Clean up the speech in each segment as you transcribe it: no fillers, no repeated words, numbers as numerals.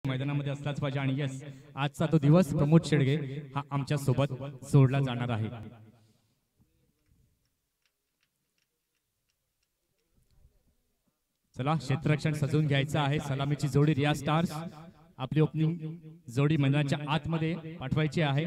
मैदानामध्ये असलाच पाहिजे आणि यस आजचा तो दिवस प्रमोद शेडगे हा आमच्या सोबत जोडला जाणार आहे. चला क्षेत्ररक्षण सजवून घ्यायचं आहे. सलामीची जोडी रिया स्टार्स आपली ओपनिंग जोडी मैदानाच्या आतमध्ये पाठवायची आहे.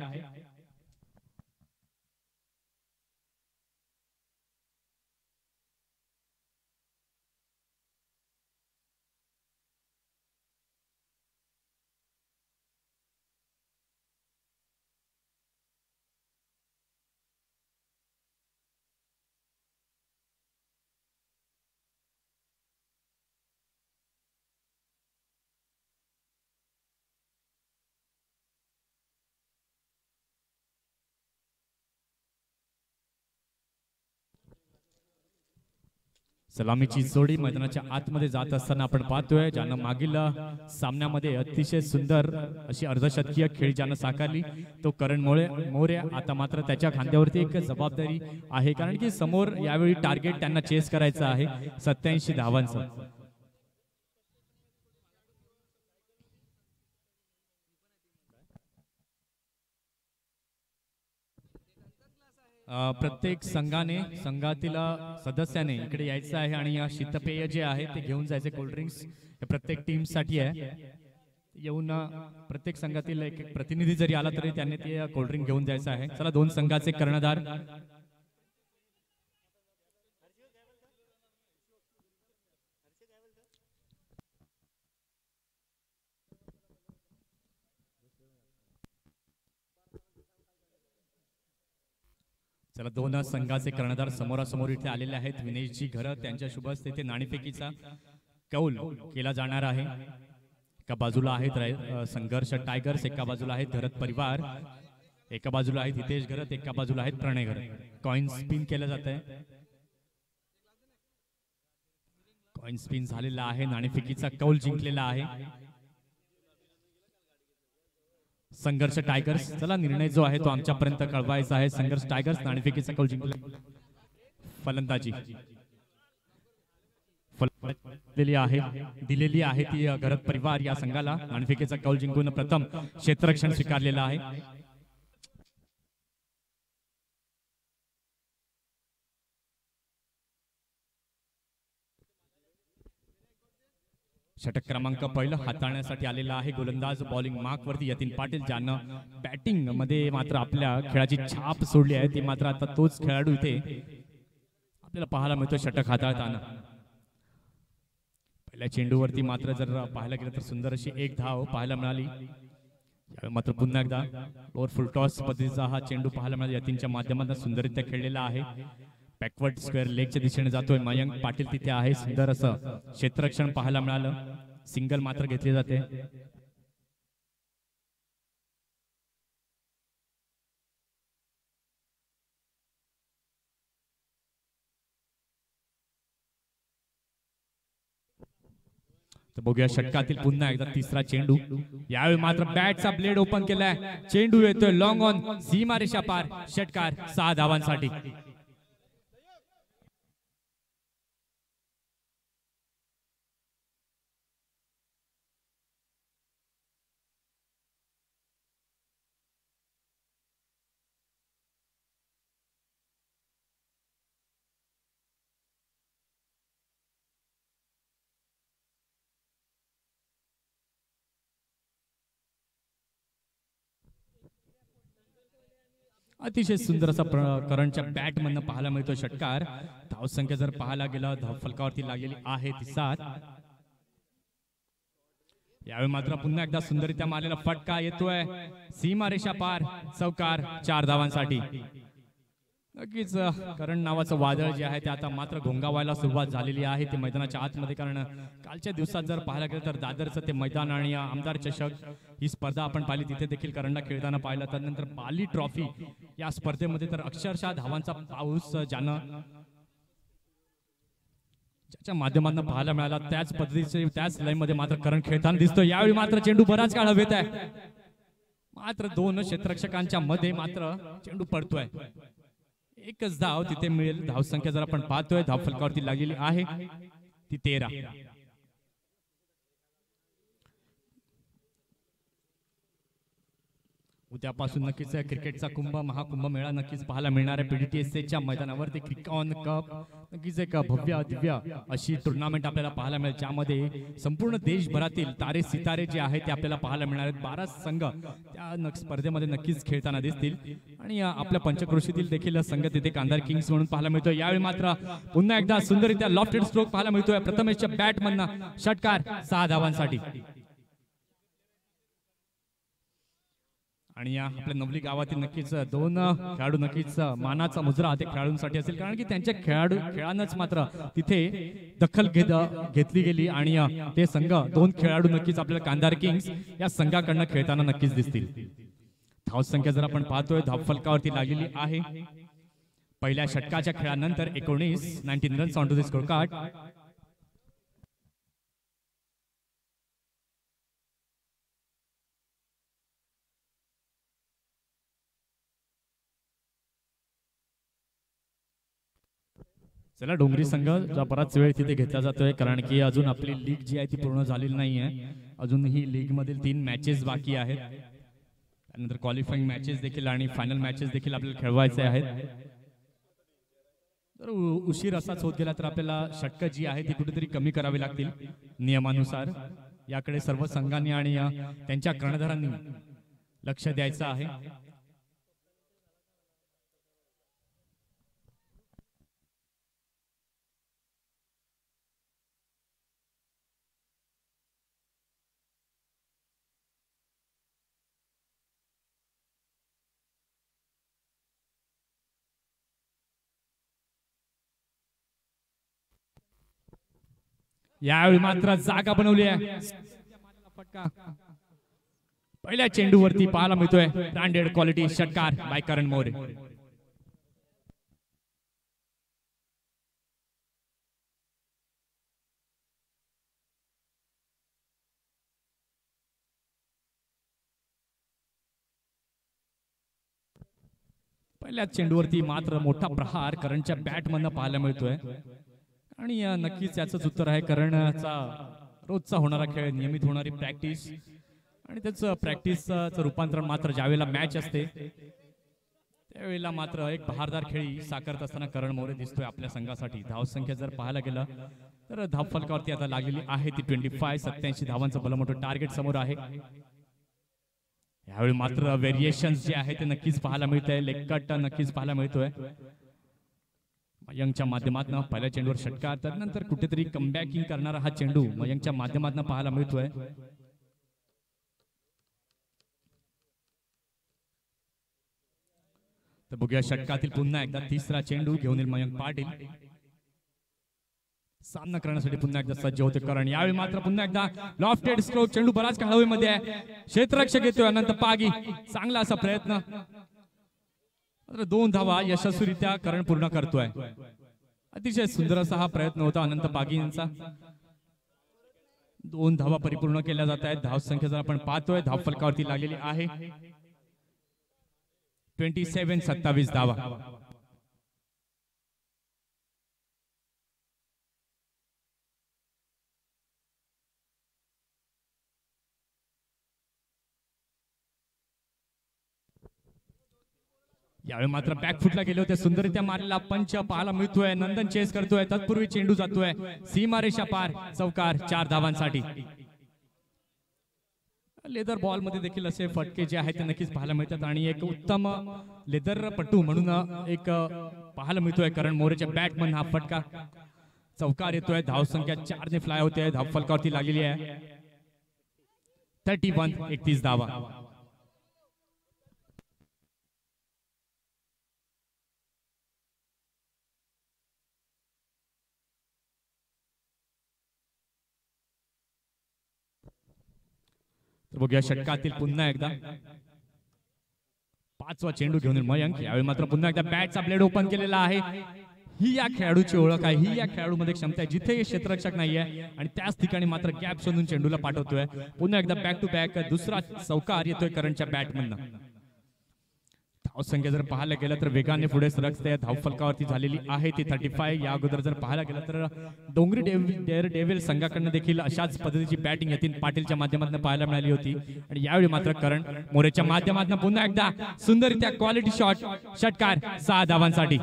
सलामीची जोडी मैदानाच्या आतमध्ये जात असताना आपण पाहतोय ज्यानं मागील सामन्यामध्ये अतिशय सुंदर अशी अर्धशतकीय खेळी ज्यानं साकारली तो करण मोरे. आता मात्र त्याच्या खांद्यावरती एक जबाबदारी आहे कारण की समोर यावेळी टार्गेट त्यांना चेस करायचं आहे 87 धावांचं. प्रत्येक संघातील सदस्याने इकडे यायचं आहे आणि या शीतपेय जे आहे ते घेऊन जायचे. कोल्ड्रिंक्स प्रत्येक टीम साठी आहे. येऊन प्रत्येक संघातील एक प्रतिनिधी जरी आला तरी त्यांनी ते कोल्ड्रिंक घेऊन जायचं आहे. चला दोन संघाचे कर्णधार चला दोन संघाचे कर्णधार समोरासमोर इथे आलेले आहेत. विनेशजी घर त्यांच्या शुभ हस्ते इथे नाणेफेकीचा कौल केला जाणार आहे. एका बाजूला आहेत संघर्ष टायगर्स, एका बाजूला आहेत घरत परिवार, एका बाजूला आहेत हितेश घरत, एका बाजूला आहेत प्रणय घरत. कॉइन स्पिन केलं जात आहे. कॉइन स्पिन झालेला आहे. नाणेफेकीचा कौल जिंकलेला आहे संघर्ष टायगर्स. चला निर्णय जो आहे तो आमच्यापर्यंत कळवायचा आहे. संघर्ष टायगर्स नाणेफेकीचा कौल जिंकला. फलंदाजी दिलेली आहे ती घरत परिवार या संघाला. नाणेफेकीचा कौल जिंकून प्रथम क्षेत्ररक्षण स्वीकारलेलं आहे. षटक क्रमांक पहिलं हाताळण्यासाठी आलेला आहे. गोलंदाज बॉलिंग मार्क वरती यतीन पाटील ज्यानं बॅटिंग मध्ये मात्र आपल्या खेळाची छाप सोडली आहे. ती मात्र आता तोच खेळाडू इथे आपल्याला पाहायला मिळतो षटक हाताळताना. पहिल्या चेंडूवरती मात्र जर पाहायला गेलं तर सुंदर अशी एक धाव पाहायला मिळाली. मात्र पुन्हा एकदा ओव्हर फुल टॉस पद्धतीचा हा चेंडू पाहायला मिळाला. यतीनच्या माध्यमातून सुंदररित्या खेळलेला आहे. बॅकवर्ड स्क्वेअर लेगच्या दिशेने जातोय. मयंक पाटील तिथे आहे. सुंदर असं क्षेत्ररक्षण पाहायला मिळालं. सिंगल मात्र घेतली जाते. तर बघूया षटकातील पुन्हा एकदा तिसरा चेंडू. यावेळी मात्र बॅटचा ब्लेड ओपन केलाय. चेंडू येतोय लॉंग ऑन सीमारेषा पार. षटकार 6 धावांसाठी. अतिशय सुंदर असा करणच्या बॅट मधनं पाहायला मिळतो षटकार. धावसंख्या जर पाहायला गेला धावफलकावरती लागलेली आहे ती 7. यावेळी मात्र पुन्हा एकदा सुंदररित्या मारलेला फटका येतोय सीमारेषा पार. चौकार 4 धावांसाठी. नक्कीच करण नावाचं वादळ जे आहे ते आता मात्र घोंगावायला सुरुवात झालेली आहे ते मैदानाच्या आतमध्ये. कारण कालच्या दिवसात जर पाहायला गेलं तर दादरचं ते मैदान आणि आमदार चषक ही स्पर्धा आपण पाहिली तिथे देखील करणला खेळताना पाहिलं. त्यानंतर बाली ट्रॉफी या स्पर्धेमध्ये तर अक्षरशः धावांचा पाऊस ज्याच्या माध्यमातून पाहायला मिळाला त्याच पद्धतीचे त्याच लाईनमध्ये मात्र करण खेळताना दिसतो. यावेळी मात्र चेंडू बराच काळ हवेत आहे. मात्र 2 क्षेत्ररक्षकांच्या मध्ये मात्र चेंडू पडतोय. एकच धाव तिथे मिळेल. धावसंख्या जर आपण पाहतोय धावफलकावरती लागलेली आहे ती 13. उद्यापासून नक्कीच क्रिकेटचा कुंभ महाकुंभ मेळा नक्कीच पाहायला मिळणार आहे PDTSAच्या मैदानावरती क्रिकॉन कप नक्कीच एक भव्य दिव्य अशी टुर्नामेंट आपल्याला पाहायला मिळेल, ज्यामध्ये संपूर्ण देशभरातील तारे सितारे जे आहेत ते आपल्याला पाहायला मिळणार आहेत. 12 संघ त्या स्पर्धेमध्ये नक्कीच खेळताना दिसतील आणि आपल्या पंचक्रोशीतील देखील संघ तिथे कांधार किंग्स म्हणून पाहायला मिळतोय. यावेळी मात्र पुन्हा एकदा सुंदररित्या लॉफ्टेड स्ट्रोक पाहायला मिळतोय. प्रथमेशच्या बॅटमधनं षटकार 6 धावांसाठी. आणि या आपल्या नवली गावातील नक्कीच 2 खेळाडू नक्कीच मानाचा मुजरा ते खेळाडूंसाठी असेल, कारण की त्यांच्या खेळानंच मात्र तिथे दखल घेतली गेली आणि ते संघ 2 खेळाडू नक्कीच आपल्याला कांधार किंग्स या संघाकडनं खेळताना नक्कीच दिसतील. धावसंख्या जर आपण पाहतोय धावफलकावरती लागलेली आहे. पहिल्या षटकाच्या खेळानंतर 19 runs on to the score card. चला डोंगरी संघ बराच वेळ तिथे घेतला जातोय, कारण की अजून आपली लीग जी आहे ती पूर्ण झालेली नाही आहे. अजूनही लीग मधील 3 मॅचेस बाकी आहेत. त्यानंतर क्वालिफाईंग मॅचेस देखील आणि फायनल मॅचेस देखील आपल्याला खेळवायचे आहेत. तर उशीर असाच होत गेला तर आपल्याला षटकं जी आहे ती कुठेतरी कमी करावी लागतील नियमानुसार. याकडे सर्व संघांनी आणि त्यांच्या कर्णधारांनी लक्ष द्यायचं आहे. यावेळी मात्र जागा बनवली आहे. पहिल्या चेंडूवरती पाहायला मिळतोय ब्रँडेड क्वालिटी षटकार बाय करण मोरे. पहिल्या चेंडूवरती मात्र मोठा प्रहार करणच्या बॅटमधनं पाहायला मिळतोय आणि नक्कीच याचंच उत्तर आहे करणचा रोजचा होणारा खेळ, नियमित होणारी प्रॅक्टिस आणि त्याचं प्रॅक्टिसचं रूपांतरण मात्र ज्यावेळेला मॅच असते त्यावेळेला मात्र एक बहारदार खेळी साकारत असताना करण मोरे दिसतोय आपल्या संघासाठी. धावसंख्या जर पाहायला गेलं तर धावफलकावरती आता लागलेली आहे ती 25. 87 धावांचं भलं मोठं टार्गेट समोर आहे. यावेळी मात्र व्हेरिएशन्स जे आहे ते नक्कीच पाहायला मिळत आहे. लेग कट नक्कीच पाहायला मिळतोय मयंकच्या माध्यमातून. पहिल्या चेंडूवर षटकार, त्यानंतर कुठेतरी कमबॅकिंग करणारा हा चेंडू मयंकच्या माध्यमातून पाहायला मिळतोय. तर बघूया षटकातील पुन्हा एकदा तिसरा चेंडू घेऊन येईल मयंक पाटील. सामना करण्यासाठी पुन्हा एकदा सज्ज होते करण. यावेळी मात्र पुन्हा एकदा लॉफ्टेड स्ट्रोक, चेंडू बराच काळ हवेमध्ये आहे. क्षेत्ररक्षक येतोय अनंत पागी, चांगला असा प्रयत्न. 2 धावा यशस्वीरित्या करण पूर्ण करतोय. अतिशय सुंदर असा हा प्रयत्न होता अनंत पागी यांचा. 2 धावा परिपूर्ण केल्या जात आहेत. धावसंख्या जर आपण पाहतोय धावफलकावरती लागलेली आहे 27 धावा. यावेळी मात्र बॅकफुटला गेले होते, सुंदररित्या मारलेला पंच पाहायला मिळतोय. नंदन चेस करतोय, तत्पूर्वी चेंडू जातोय सीमारेषा पार. चौकार 4 धावांसाठी. लेदर बॉल मध्ये देखील असे फटके जे आहेत ते नक्कीच पाहायला मिळतात आणि एक उत्तम लेदर पटू म्हणून एक पाहायला मिळतोय करण मोरेच्या बॅट मधून हा फटका. चौकार येतोय. धावसंख्या 4 ने फ्लाय होते. धावफलकावरती लागलेली आहे 31 धावा. बघूया षटकातील पुन्हा एकदा 5वा चेंडू घेऊन मयंक. यावेळी मात्र पुन्हा एकदा बॅटचा ब्लेड ओपन केलेला आहे. ही या खेळाडूची ओळख आहे, ही या खेळाडूमध्ये क्षमता आहे जिथे क्षेत्ररक्षक नाहीये आणि त्याच ठिकाणी मात्र गॅप शोधून चेंडूला पाठवतोय. पुन्हा एकदा बॅक टू बॅक दुसरा चौकार येतोय करणच्या बॅटमधनं. धावसंख्या जर पाहायला गेलं तर वेगाने पुढे सरकते, धावफलकावरती झालेली आहे ती 35. या अगोदर जर पाहायला गेलं तर डोंगरी डेअर डेव्हिल संघाकडनं देखील अशाच पद्धतीची बॅटिंग यतीन पाटीलच्या माध्यमातून पाहायला मिळाली होती. आणि यावेळी मात्र करण मोरेच्या माध्यमातून पुन्हा एकदा सुंदररित्या क्वालिटी शॉट, षटकार 6 धावांसाठी.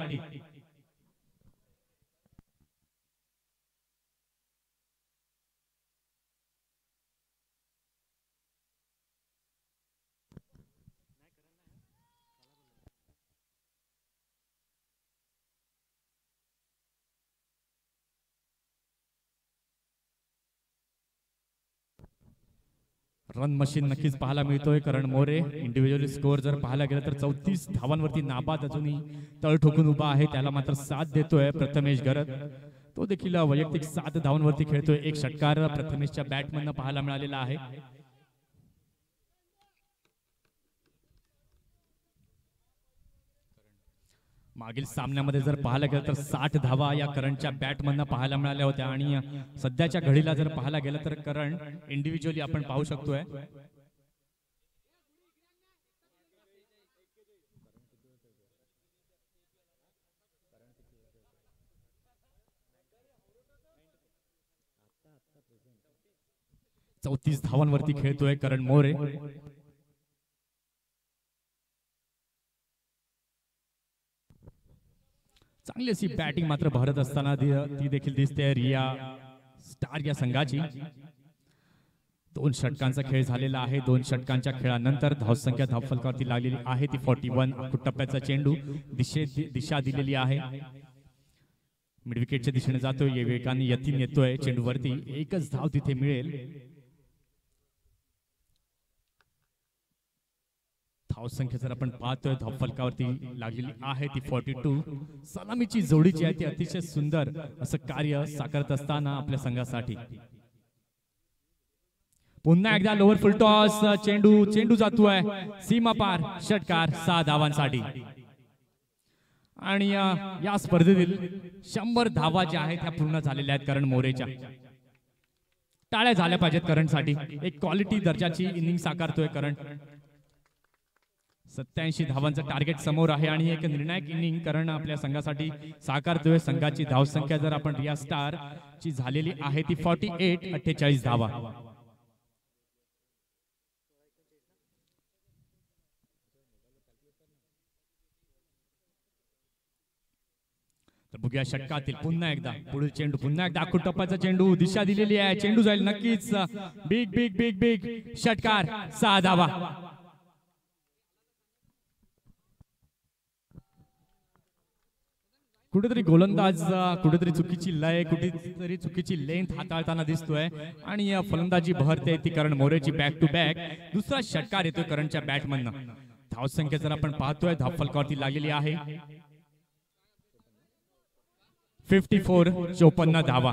रन मशीन नक्कीच पाहायला मिळतोय. करण मोरे इंडिव्हिज्युअल स्कोअर जर पाहायला गेलं तर 34 धावांवरती नाबाद अजूनही तळ ठोकून उभा आहे. त्याला मात्र साथ देतोय प्रथमेश गरत. तो देखील वैयक्तिक 7 धावांवरती खेळतोय. एक षटकार प्रथमेशच्या बॅटमधनं पाहायला मिळालेला आहे. मागील सामन्यामध्ये जर पाहायला गेलं तर 60 धावा या करणच्या बॅटमधनं पाहायला मिळाल्या होत्या. आणि सध्याच्या घडीला जर पाहायला गेलं तर करण इंडिव्हिज्युअली आपण पाहू शकतोय. चौतीस धावांवरती खेळतोय करण मोरे. चांगली अशी बॅटिंग मात्र भरत असताना ती देखील दिसते रिया स्टार या संघाची. 2 षटकांचा खेळ झालेला आहे. 2 षटकांच्या खेळानंतर धावसंख्या धावफलकावरती लागलेली आहे ती 41. टप्प्याचा चेंडू दिशा दिलेली आहे. मिडविकेटच्या दिशेने जातोय. वेगाने यतीन येतोय चेंडूवरती. एकच धाव तिथे मिळेल. धावसंख्या जर आपण पाहतोय धावफलकावरती लागलेली आहे ती 42. सलामीची जोडी जी आहे ती अतिशय सुंदर असं कार्य साकारत असताना आपल्या संघासाठी. पुन्हा एकदा लोअर फुल टॉस, चेंडू जातोय सीमा पार, षटकार 6 धावांसाठी. आणि या स्पर्धेतील 100 धावा ज्या आहेत त्या पूर्ण झालेल्या आहेत करण मोरेच्या. टाळ्या झाल्या पाहिजेत करणसाठी. एक क्वालिटी दर्जाची इनिंग साकारतोय करण. 87 धावांचं टार्गेट समोर आहे आणि एक निर्णायक इनिंग करण आपल्या संघासाठी साकारतोय. संघाची धावसंख्या जर आपण रिया स्टार ची झालेली आहे ती 48, 48 धावा. तर बघूया षटकातील पुन्हा एकदा पुढील चेंडू, पुन्हा एकदा टप्प्याचा चेंडू, दिशा दिलेली आहे. चेंडू जाईल नक्कीच. बिग बिग बिग बिग षटकार 6 धावा. कुठेतरी गोलंदाज कुठेतरी चुकीची लय, कुठेतरी चुकीची लेंथ हाताळताना दिसतोय. आणि फलंदाजी बहरते ती करण मोरेची. बॅक टू बॅक दुसरा षटकार येतोय करणच्या बॅटमधनं. धावसंख्या जर आपण पाहतोय धावफलकावरती लागलेली आहे 54, 54 धावा.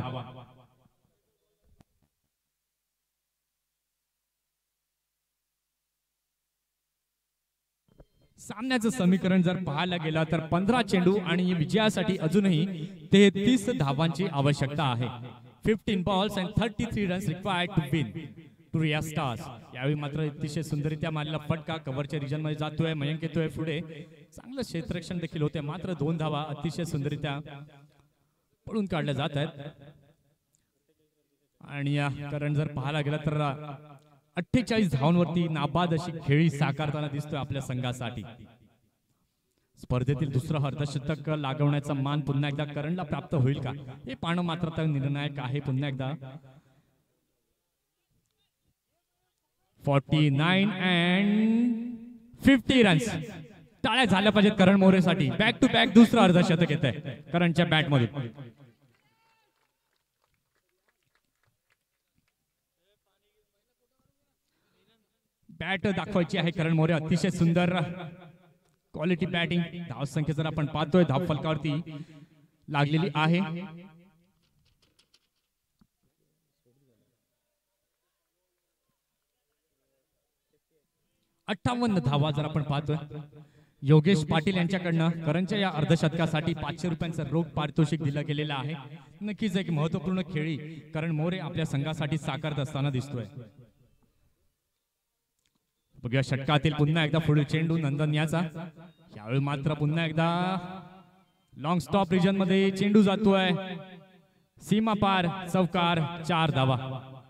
सामन्याचं समीकरण जर पाहायला गेलं तर 15 चेंडू आणि विजयासाठी अजूनही 33 धावांची आवश्यकता आहे. 15 balls and 33 runs required to win to Riya Stars. यावेळी मात्र अतिशय सुंदररित्या मारलेला फटका कव्हरच्या रिजन मध्ये जातोय. मयंक येतोय पुढे. चांगलं क्षेत्ररक्षण देखील होते. मात्र 2 धावा अतिशय सुंदररित्या पळून काढल्या जात आहेत. आणि करण जर पाहायला गेला तर 48 धावांवरती नाबाद अशी खेळी साकारताना दिसतोय आपल्या संघासाठी. स्पर्धेतील दुसरं अर्धशतक लागवण्याचा मान पुन्हा एकदा करणला प्राप्त होईल का हे पाहणं मात्र निर्णायक आहे. पुन्हा एकदा 49 अँड 50 रन्स. टाळ्या झाल्या पाहिजेत करण मोरेसाठी. बॅक टू बॅक दुसरं अर्धशतक येत आहे करणच्या बॅटमधून. बॅट दाखवायची आहे करण मोरे. अतिशय सुंदर क्वालिटी बॅटिंग. धावसंख्या जर आपण पाहतोय धावफलकावरती लागलेली आहे 58 धावा. जर आपण पाहतोय योगेश पाटील यांच्याकडनं करणच्या या अर्धशतकासाठी 500 रुपयांचं रोख पारितोषिक दिलं गेलेलं आहे. नक्कीच एक महत्वपूर्ण खेळी करण मोरे आपल्या संघासाठी साकारत असताना दिसतोय. बघूया षटकातील पुन्हा एकदा पुढील चेंडू नंदन याचा. यावेळी मात्र पुन्हा एकदा लॉंग स्टॉप रिजन मध्ये चेंडू जातोय सीमा पार, चौकार, 4 धावा.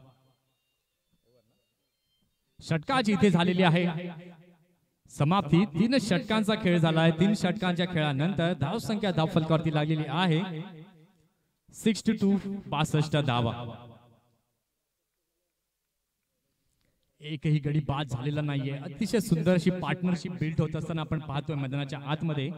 षटकाची इथे झालेली आहे समाप्ती. 3 षटकांचा खेळ झालाय. 3 षटकांच्या खेळानंतर धावसंख्या धावफलकावरती लागलेली आहे 62, 62 धावा. एकही गडी बाद झालेला नाहीये. अतिशय सुंदर अशी पार्टनरशिप बिल्ड होत असताना आपण पाहतोय मैदानाच्या आतमध्ये.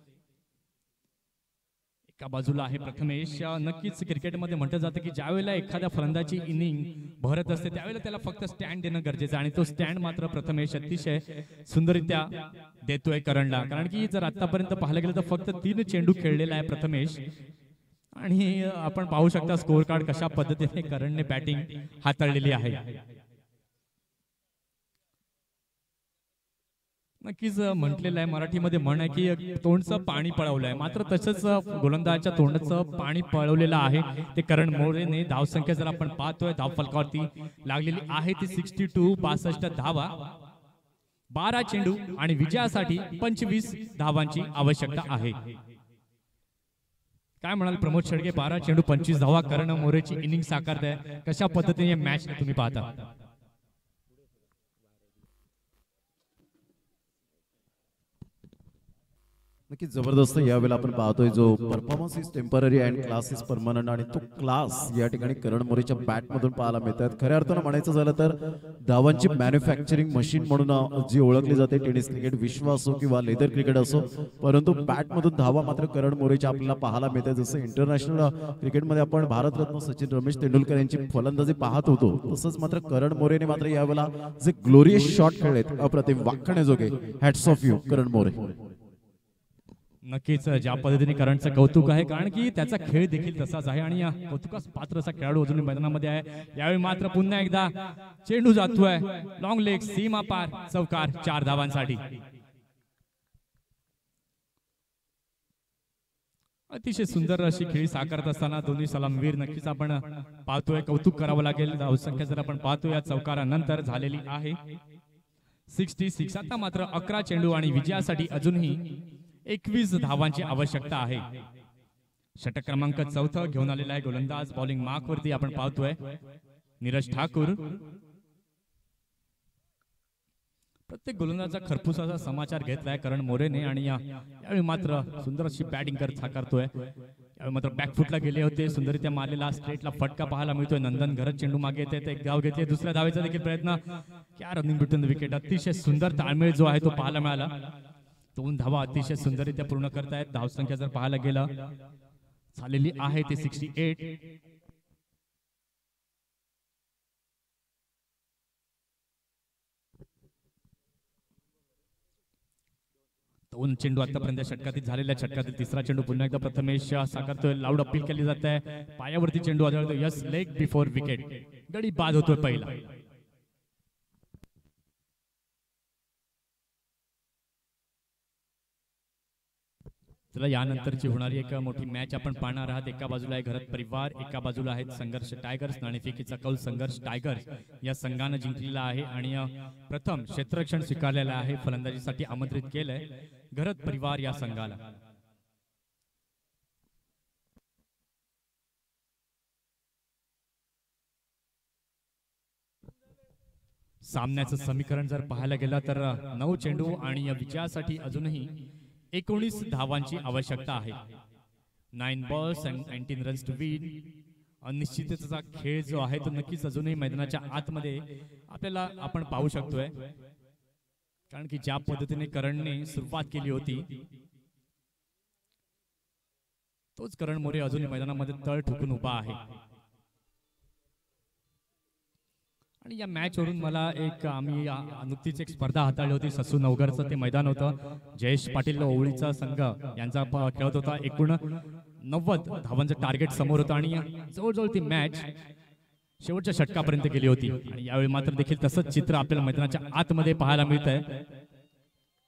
एका बाजूला आहे प्रथमेश. नक्कीच क्रिकेटमध्ये म्हटलं जातं की ज्यावेळेला एखाद्या फलंदाची इनिंग भरत असते त्यावेळेला त्याला फक्त स्टँड देणं गरजेचं आहे आणि तो स्टँड मात्र प्रथमेश अतिशय सुंदररित्या देतोय करणला. कारण की जर आतापर्यंत पाहायला गेलं तर फक्त 3 चेंडू खेळलेला आहे प्रथमेश आणि आपण पाहू शकता स्कोर कार्ड कशा पद्धतीने करणने बॅटिंग हाताळलेली आहे. नक्कीच म्हटलेलं आहे मराठीमध्ये म्हण आहे की तोंडचं पाणी पळवलंय. मात्र तसंच गोलंदाजाच्या तोंडाचं पाणी पळवलेलं आहे ते करण मोरेने. धावसंख्या जर आपण पाहतोय धावफलकावरती लागलेली आहे ती 62, 62 धावा. 12 चेंडू आणि विजयासाठी 25 धावांची आवश्यकता आहे. काय म्हणाल प्रमोद शेडगे? 12 चेंडू 25 धावा करण मोरेची इनिंग साकारते. कशा पद्धतीने मॅच तुम्ही पाहता? नक्कीच जबरदस्त. यावेळेला आपण पाहतोय जो performance is temporary and class is permanent आणि तो क्लास या ठिकाणी करण मोरेच्या बॅट मधून पाहायला मिळतात. खऱ्या अर्थानं म्हणायचं झालं तर धावांची मॅन्युफॅक्चरिंग मशीन म्हणून जी ओळखली जाते टेनिस क्रिकेट विश्व असो किंवा लेदर क्रिकेट असो, परंतु बॅट मधून धावा मात्र करण मोरेच्या आपल्याला पाहायला मिळतात. जसं इंटरनॅशनल क्रिकेटमध्ये आपण भारतरत्न सचिन रमेश तेंडुलकर यांची फलंदाजी पाहत होतो, तसंच मात्र करण मोरेने मात्र यावेळेला जे ग्लोरियस शॉट खेळलेत अप्रतिम, वाखण्याजोगे. Hats off you Karan More. नक्कीच ज्या पद्धतीने करणचं कौतुक आहे कारण की त्याचा खेळ देखील तसाच आहे आणि कौतुकास पात्र असा खेळाडू अजूनही मैदानामध्ये आहे. यावेळी मात्र पुन्हा एकदा चेंडू जातोय लॉंग लेग, सीमा पार, चौकार, 4 धावांसाठी. अतिशय सुंदर अशी खेळी साकारत असताना दोन्ही सलामवीर नक्कीच आपण पाहतोय. कौतुक करावं लागेल. धावसंख्या जर आपण पाहतोय या चौकारानंतर झालेली आहे 66. आता मात्र 11 चेंडू आणि विजयासाठी अजूनही 21 धावांची आवश्यकता आहे. षटक क्रमांक 4 घेऊन आलेला आहे गोलंदाज. बॉलिंग मार्क वरती आपण पाहतोय नीरज ठाकूर. प्रत्येक गोलंदाजाचा खरपूस असा समाचार घेतलाय करण मोरेने आणि यावेळी मात्र सुंदर अशी बॅटिंग करत साकारतोय. यावेळी मात्र बॅकफुटला गेले होते, सुंदररित्या मारलेला स्ट्रेटला फटका पाहायला मिळतोय. नंदन घरत चेंडू मागे येते, एक धाव घेतली. दुसऱ्या धावेचा देखील प्रयत्न. क्या रनिंग बिटवीन द विकेट. अतिशय सुंदर ताळमेळ जो आहे तो पाहायला मिळाला. 2 धावा अतिशय सुंदररित्या पूर्ण करतायत. धावसंख्या जर पाहायला गेलं झालेली आहे ते 68. दोन चेंडू आतापर्यंत षटकातील झालेल्या षटकातील तिसरा चेंडू पुन्हा एकदा प्रथमेश साकारतोय. लाऊड अपील केली जात आहे. पायावरती चेंडू आढळतो. Yes, leg before wicket. गडी बाद होतोय पहिला. चला यानंतरची होणारी एक मोठी मॅच आपण पाहणार आहात. एका बाजूला आहे घरत परिवार, एका बाजूला आहेत संघर्ष टायगर्स. नाणेफेकीचा कौल संघर्ष टायगर्स या संघानं जिंकलेला आहे आणि प्रथम क्षेत्ररक्षण स्वीकारलेलं आहे. फलंदाजीसाठी आमंत्रित केलंय घरत परिवार या संघाला. सामन्याचं समीकरण जर पाहायला गेलं तर 9 चेंडू आणि या विजयासाठी अजूनही 19 धावांची आवश्यकता आहे. 9 balls and 19 runs to win. अनिश्चिततेचा खेळ जो आहे तो नक्कीच अजूनही मैदानाच्या आतमध्ये आपल्याला आपण पाहू शकतोय. कारण की ज्या पद्धतीने करणने सुरुवात केली होती तोच करण मोरे अजूनही मैदानामध्ये तळ ठोकून उभा आहे. आणि या मॅच वरून मला आम्ही नुकतीच एक स्पर्धा हाताळली होती. ससू नवघरचं ते मैदान होतं. जयेश पाटील ओवळीचा संघ यांचा खेळत होता. एकूण 90 धावांचं टार्गेट समोर होतं आणि जवळजवळ ती मॅच शेवटच्या षटकापर्यंत गेली होती. आणि यावेळी मात्र देखील तसंच चित्र आपल्याला मैदानाच्या आतमध्ये पाहायला मिळत आहे.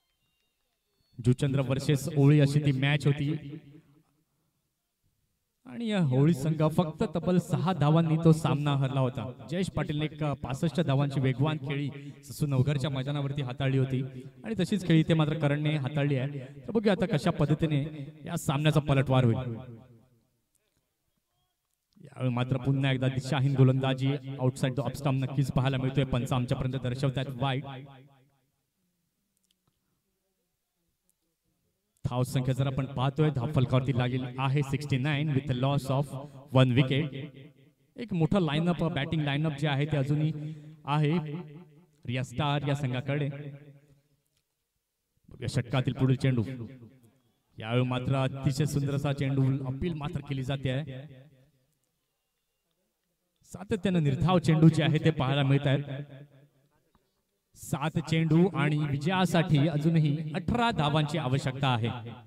जुचंद्र वर्सेस ओळी अशी ती मॅच होती आणि या होळी संघ फक्त तब्बल 6 धावांनी तो सामना हरला होता. जयेश पाटीलने एक 65 धावांची वेगवान खेळी ससूनवघरच्या मैदानावरती हाताळली होती आणि तशीच खेळी ते मात्र करणने हाताळली आहे. तर बघूया आता कशा पद्धतीने या सामन्याचा पलटवार होईल. यावेळी मात्र पुन्हा एकदा दिशाहीन गोलंदाजी आउटसाइड द ऑफ स्टंप नक्कीच पाहायला मिळतोय. पंच आमच्यापर्यंत दर्शवतात वाईट. धाव संख्या जर आपण पाहतोय धाव फलकावरती लागेल आहे 69 विथ लॉस ऑफ 1 विकेट. एक मोठा लाईनअप बॅटिंग लाईनअप जे आहे ते अजूनही आहे रिया स्टार या संघाकडे. षटकातील पुढील चेंडू यावेळी मात्र अतिशय सुंदर असा चेंडू अपील मात्र केली जाते आहे. सातत्याने निर्धाव चेंडू जे आहे ते पाहायला मिळत आहेत. 7 चेंडू आणि विजयासाठी अजूनही 18 धावांची आवश्यकता आहे.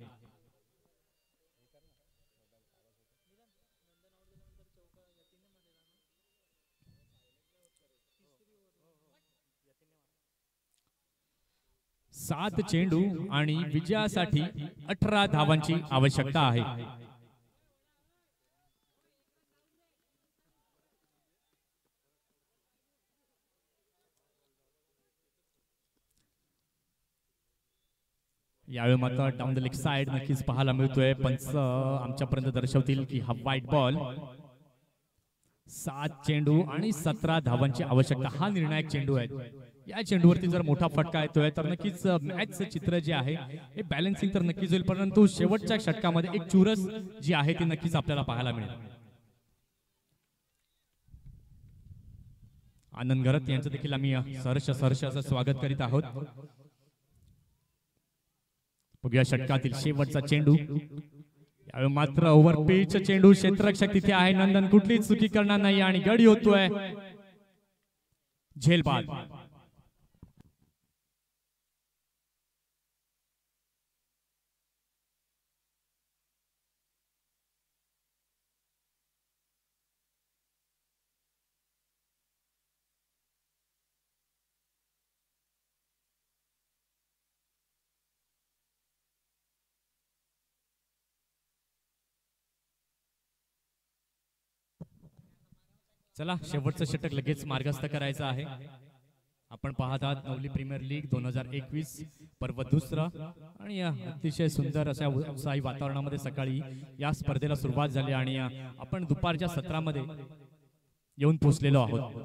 सात चेंडू आणि विजयासाठी 18 धावांची आवश्यकता आहे. यावेळी मात्र डाऊन द लेग साइड नक्कीच पाहायला मिळतोय. पंच आमच्यापर्यंत दर्शवतील की हा व्हाईट बॉल. 7 चेंडू आणि 17 धावांची आवश्यकता हा निर्णायक चेंडू आहे. या चेंडूवरती जर मोठा फटका येतोय तर नक्कीच मॅचचं चित्र जे आहे हे बॅलन्सिंग तर नक्कीच होईल, परंतु शेवटच्या षटकामध्ये एक चुरस जी आहे ती नक्कीच आपल्याला पाहायला मिळेल. आनंद घरत यांचं देखील आम्ही सहर्ष असं स्वागत करीत आहोत. बघूया षटकातील शेवटचा चेंडू. यावेळी मात्र ओव्हर पिच चेंडू. क्षेत्ररक्षक तिथे आहे. नंदन कुठलीच चुकी करणार नाही आणि गडी होतोय झेलबाद. चला शेवटचं षटक लगेच मार्गस्थ करायचं आहे. आपण पाहत आहात नवली प्रीमियर लीग 2021 पर्व दुसरं आणि अतिशय सुंदर अशा उत्साही वातावरणामध्ये सकाळी या स्पर्धेला सुरुवात झाली आणि आपण दुपारच्या सत्रामध्ये येऊन पोहोचलेलो आहोत.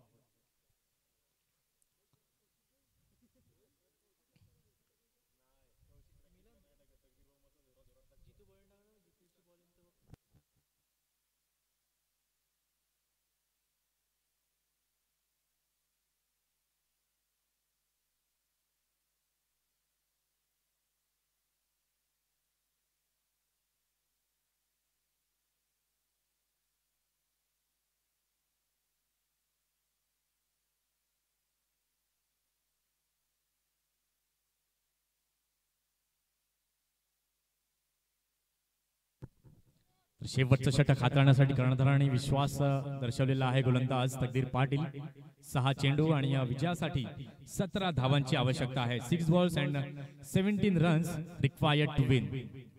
शेवटचं षटक हाताळण्यासाठी कर्णधाराने विश्वास दर्शवलेला आहे गोलंदाज तकदीर पाटील. 6 चेंडू आणि या विजयासाठी 17 धावांची आवश्यकता आहे. 6 balls and 17 runs required to win.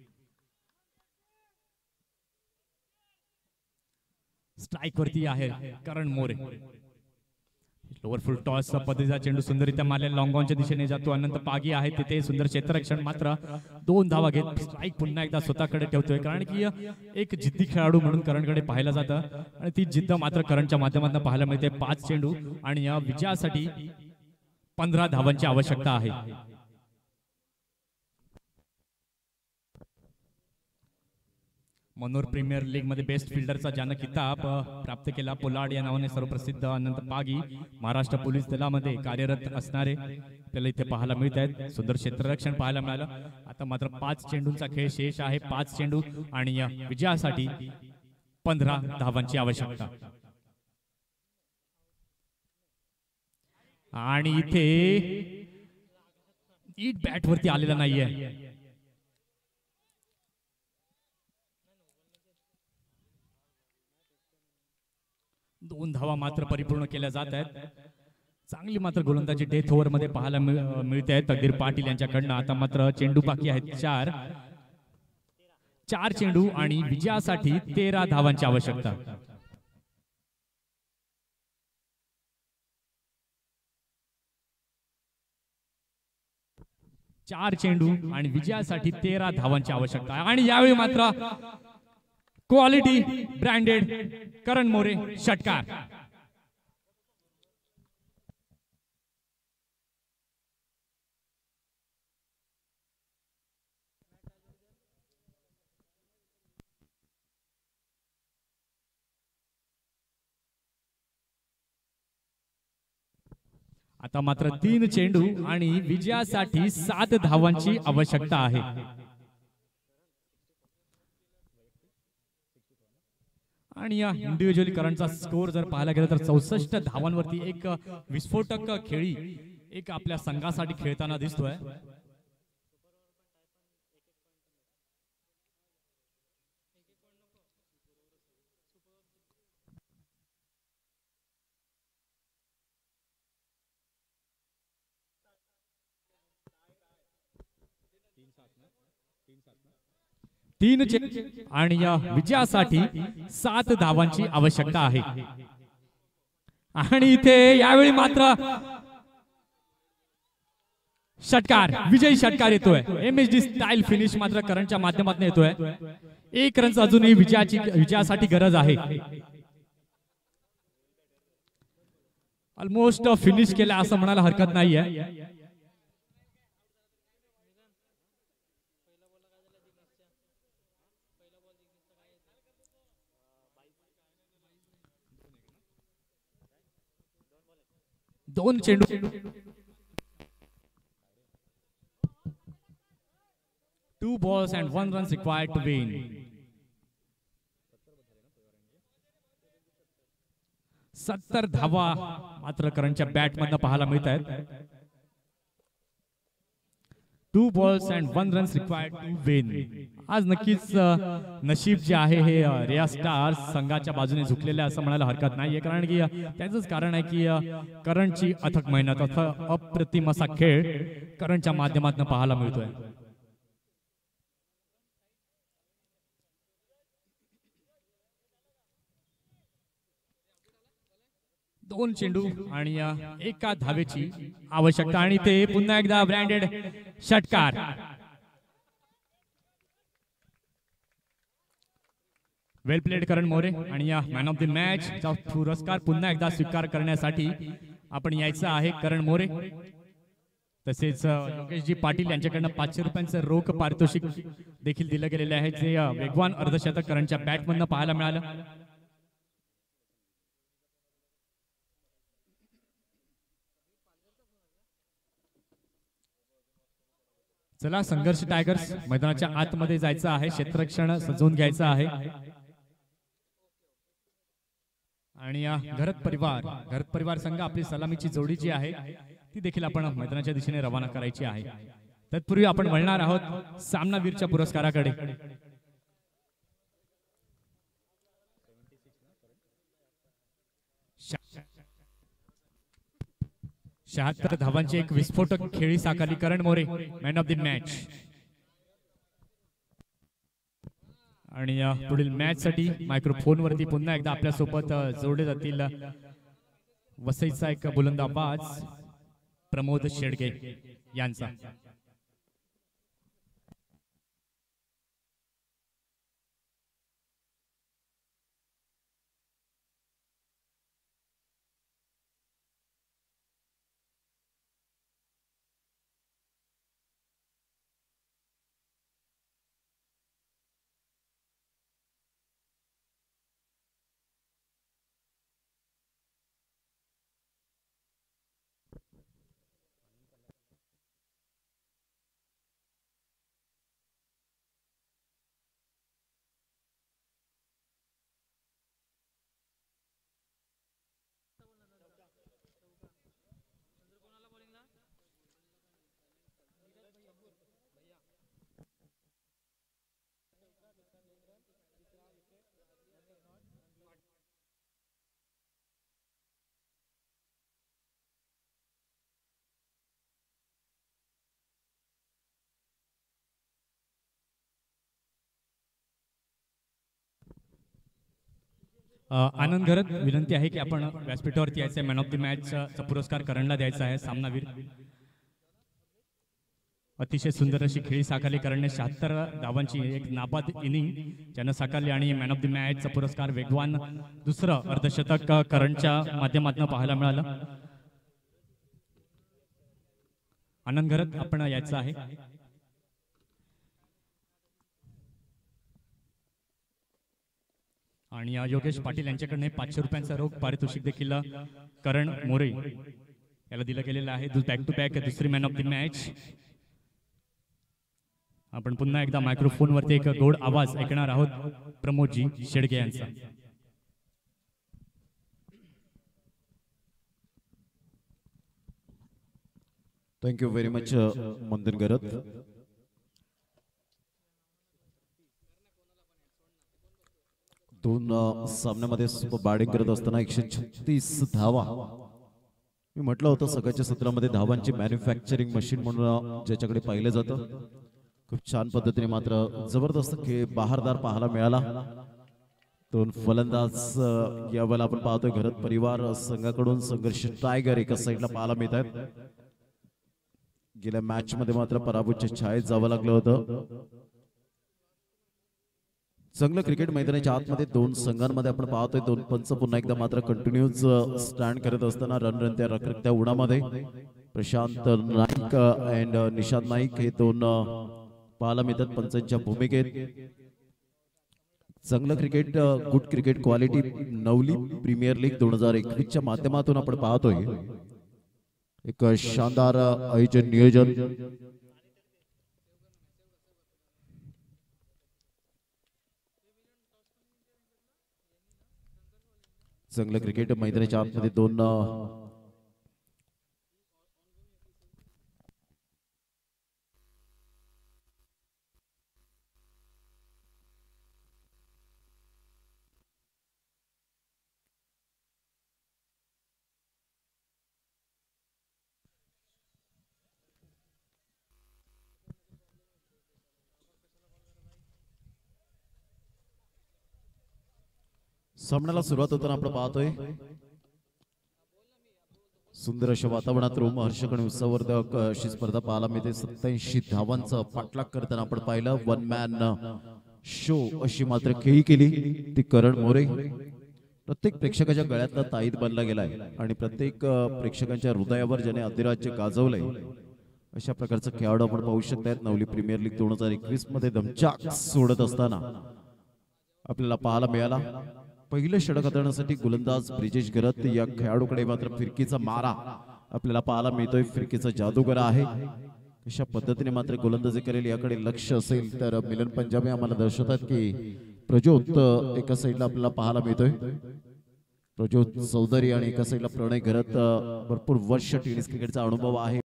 Strike वरती आहे Karan More. Lower full toss पद्धतीचा चेंडू सुंदररित्या मारलेला लॉंग ऑनच्या दिशेने जातो. अनंत पागी आहे तिथे सुंदर क्षेत्ररक्षण. मात्र 2 धावा घेत स्ट्राइक पुन्हा एकदा स्वतःकडे ठेवतोय, कारण की एक जिद्दी खेळाडू म्हणून करणकडे पाहिलं जातं आणि ती जिद्द मात्र करणच्या माध्यमातून पाहायला मिळते. 5 चेंडू आणि या विजयासाठी 15 धावांची आवश्यकता आहे. मनोर प्रीमियर लीग मध्ये बेस्ट फिल्डरचा ज्यानं किताब प्राप्त केला पोलार्ड या नावाने सर्वप्रसिद्ध अनंत पागी महाराष्ट्र पोलीस दलामध्ये कार्यरत असणारे आपल्याला इथे पाहायला मिळत आहेत. सुंदर क्षेत्ररक्षण पाहायला मिळालं. आता मात्र 5 चेंडूंचा खेळ शेष आहे. 5 चेंडू आणि या विजयासाठी 15 धावांची आवश्यकता. आणि इथे ईट बॅट वरती आलेला नाहीये. दोन धावा मात्र परिपूर्ण केल्या जात आहेत. चांगली मात्र गोलंदाजी डेथ ओव्हर मध्ये पाहायला मिळते आहे तकदीर पाटील यांच्याकडनं. आता मात्र चेंडू बाकी आहेत 4. 4 चेंडू आणि विजयासाठी 13 धावांची आवश्यकता. चार चेंडू आणि विजयासाठी 13 धावांची आवश्यकता आहे. आणि यावेळी मात्र क्वालिटी ब्रँडेड करण मोरे षटकार. आता मात्र 3 चेंडू आणि विजयासाठी 7 धावांची आवश्यकता आहे. आणि या इंडिव्हिज्युअली करंटचा स्कोर जर पाहायला गेला तर 64 धावांवरती एक विस्फोटक खेळी एक आपल्या संघासाठी खेळताना दिसतोय. तीन आणि या विजयासाठी 7 धावांची आवश्यकता आहे. आणि इथे यावेळी मात्र षटकार विजयी षटकार येतोय. MHD स्टाईल फिनिश मात्र करंटच्या माध्यमातून येतोय. 1 रन अजूनही विजयासाठी गरज आहे. ऑलमोस्ट फिनिश केला असं म्हणायला हरकत नाहीये. दोन चेंडू 2 balls and 1 run required to win. 70 धावा मात्र करंटच्या बॅटमधनं पाहायला मिळत आहेत. 2 balls and 1 run required to win. आज नक्कीच नशीब जे आहे हे रिया स्टार्स संघाच्या बाजूने झुकलेले असं म्हणायला हरकत नाहीये. कारण की त्याचंच कारण आहे की करंटची अथक मेहनत अप्रतिम असा खेळ करंटच्या माध्यमातून पाहायला मिळतोय. दोन चेंडू आणि एका धावेची आवश्यकता. आणि ते पुन्हा एकदा ब्रँडेड षटकार. Well played Karan More. आणि या मॅन ऑफ द मॅच चा पुरस्कार पुन्हा एकदा स्वीकार करण्यासाठी आपण यायचं आहे करण मोरे. तसेच योगेशजी पाटील यांच्याकडनं 500 रुपयांचं रोख पारितोषिक देखील दिलं गेलेलं आहे, जे वेगवान अर्धशतक करंटच्या बॅटमधनं पाहायला मिळालं. चला संघर्ष टायगर्स मैदानाच्या आतमध्ये जायचं आहे. क्षेत्ररक्षण सजवून घ्यायचं आहे. आणि घरत परिवार संघ आपली सलामीची जोडी जी आहे ती देखील आपण मैदानाच्या दिशेने रवाना करायची आहे. तत्पूर्वी आपण वळणार आहोत सामनावीरच्या पुरस्काराकडे. 76 धावांची एक विस्फोटक खेळी साकारली Karan More, man of the match. आणि पुढील मॅच साठी मायक्रोफोन वरती पुन्हा एकदा आपल्या सोबत जोडले जातील वसईचा एक बुलंदाबाज प्रमोद शेडगे यांचा. आनंद घरत विनंती आहे की आपण व्यासपीठावरती यायचं आहे. मॅन ऑफ द मॅचचा पुरस्कार करणला द्यायचा आहे. सामनावीर अतिशय सुंदर अशी खेळी साकारली. करणने 76 धावांची एक नाबाद इनिंग ज्यानं साकारली आणि मॅन ऑफ द मॅचचा पुरस्कार वेगवान दुसरं अर्धशतक करणच्या माध्यमातून पाहायला मिळालं. आनंद घरत आपण यायचं आहे. आणि योगेश पाटील यांच्याकडे 500 रुपयांचा रोख पारितोषिक देखील करण मोरे याला दिलं गेलेलं आहे. बॅक टू बॅक दुसरी मॅन ऑफ द मॅच. आपण पुन्हा एकदा मायक्रोफोनवरती एक गोड आवाज ऐकणार आहोत प्रमोदजी शेडगे यांचा. थँक्यू व्हेरी मच मंदन गरत. दोन सामन्यामध्ये बॅटिंग करत असताना 136 धावा. मी म्हटलं होतं सकाळच्या सत्रामध्ये धावांची मॅन्युफॅक्चरिंग मशीन म्हणून ज्याच्याकडे पाहिलं जातं. खूप छान पद्धतीने मात्र जबरदस्त खेळ बहारदार पाहायला मिळाला. दोन फलंदाज यावेळेला आपण पाहतोय घरत परिवार संघाकडून संघर्ष टायगर एका साईडला पाहायला मिळत आहेत. गेल्या मॅच मध्ये मात्र पराभूतच्या छायेत जावं लागलं होतं. चांगलं क्रिकेट मैदानाच्या आतमध्ये दोन संघांमध्ये आपण पाहतोय दोन पंच पुन्हा एकदा मात्र कंटिन्यूज स्टँड करत असताना रणरणत्या रखरखत्या उडामध्ये प्रशांत नाईक अँड निशांत नाईक हे दोन पाहायला मिळतात पंचांच्या भूमिकेत. चांगलं cricket good cricket quality Navali premier league 2021 च्या माध्यमातून आपण पाहतोय. एक शानदार आयोजन नियोजन. चांगलं क्रिकेट मैदानाच्या आतमध्ये दोन सामन्याला सुरुवात होताना आपण पाहतोय सुंदर अशा वातावरणात रोमहर्षक आणि उत्सववर्धक अशी स्पर्धा पाहायला मिळते. 87 धावांचा पाठलाग करताना आपण पाहिलं. वन मॅन शो अशी मात्र खेळी केली ती करण मोरे. प्रत्येक प्रेक्षकाच्या गळ्यातला ताईत बनला गेलाय आणि प्रत्येक प्रेक्षकांच्या हृदयावर ज्याने अधिराज्य गाजवलंय अशा प्रकारचा खेळाडू आपण पाहू शकतात. नवली प्रीमियर लीग 2021 मध्ये दमचाक सोडत असताना आपल्याला पाहायला मिळाला. पहिलं षटक हाताळण्यासाठी गोलंदाज ब्रिजेश गरत या खेळाडूकडे मात्र फिरकीचा मारा आपल्याला पाहायला मिळतोय. फिरकीचा जादूगर आहे. अशा पद्धतीने मात्र गोलंदाजी करेल याकडे लक्ष असेल तर मिलन पंजाबी आम्हाला दर्शवतात की प्रज्योत एका साईडला आपल्याला पाहायला मिळतोय. प्रज्योत चौधरी आणि एका साईडला प्रणय गरत. भरपूर वर्ष टेनिस क्रिकेटचा अनुभव आहे.